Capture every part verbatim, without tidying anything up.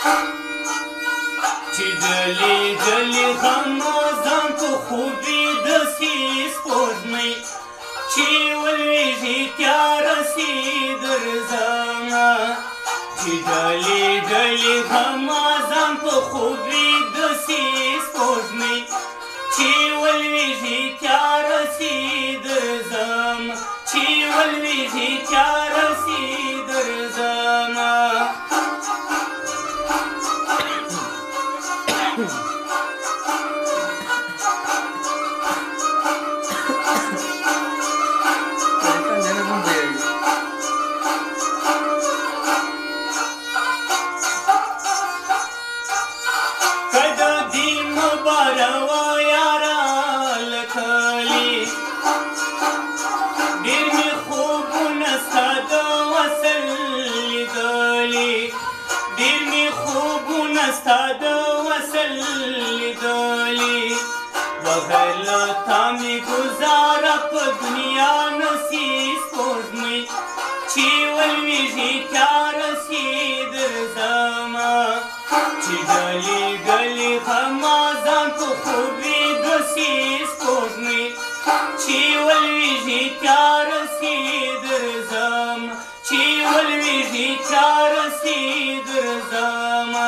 چې ډلې ډلې غمازان په خوبې داسې سپوږمۍ چې ولویږي تیاره سي درځمه چې ډلې ډلې غمازان په خوبې داسې سپوږمۍ چې ولویږي تیاره سي درځمه چې ولویږي تیاره سي درځمه وغلطه می گزاره په دنیا نسی سپوږمۍ چې ولویږي تیاره سي درځمه چې ډلې ډلې غمازان په خوبې داسې سپوږمۍ چې ولویږي تیاره سي درځمه چې ولویږي تیاره سي درځمه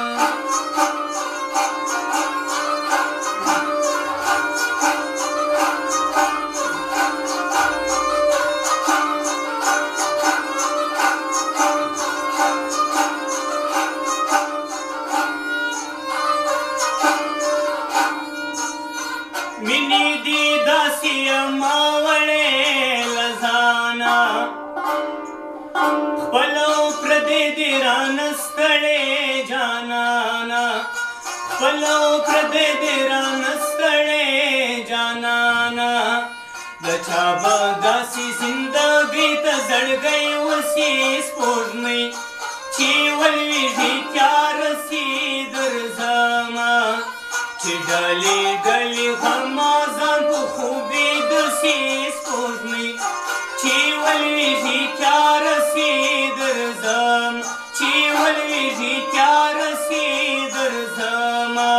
مینې دې داسې ما وړې له ځانه خپله او پردې دې رانه ستړې جانانه خپله او پردې دې رانه ستړې جانانه د چا به داسې زندګۍ ته زړګی وسي سپوږمۍ چې ولویږي تیاره سي درځمه چې ډلې ډلې غمازان په خوبې داسې سپوږمۍ چې ولویږي تیاره سي درځم چې ولویږي تیاره سي درځمه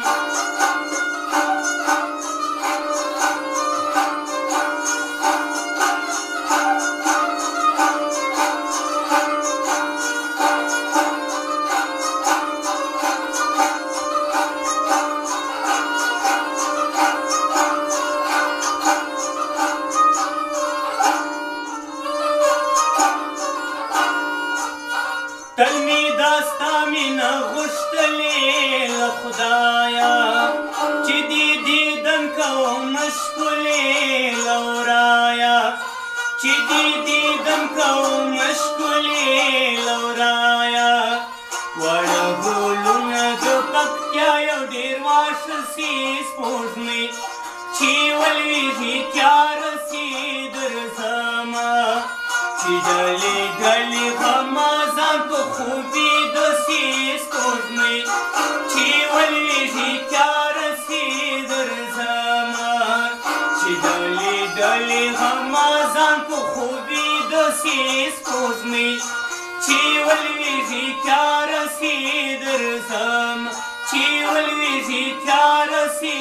تل می داستا مینه غوښتلې له خدایه چې دې دیدن کوم ښکلې له ورایه چې دې دیدن کوم ښکلې له ورایه واړه ګلونه د پکتیا یو ډېر واښه سي سپوږمۍ چې ولویږي تیاره سي درځمه چې ډلې ډلې غمازان په خوبې داسې سپوږمۍ چې ولویږي تیاره سي درځمه چې ډلې ډلې غمازان په خوبې داسې سپوږمۍ چې ولویږي تیاره سي درځمه چې ولویږي تیاره سي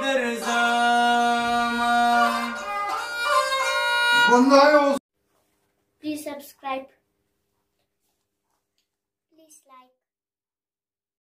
درځمه. Please subscribe. Please like.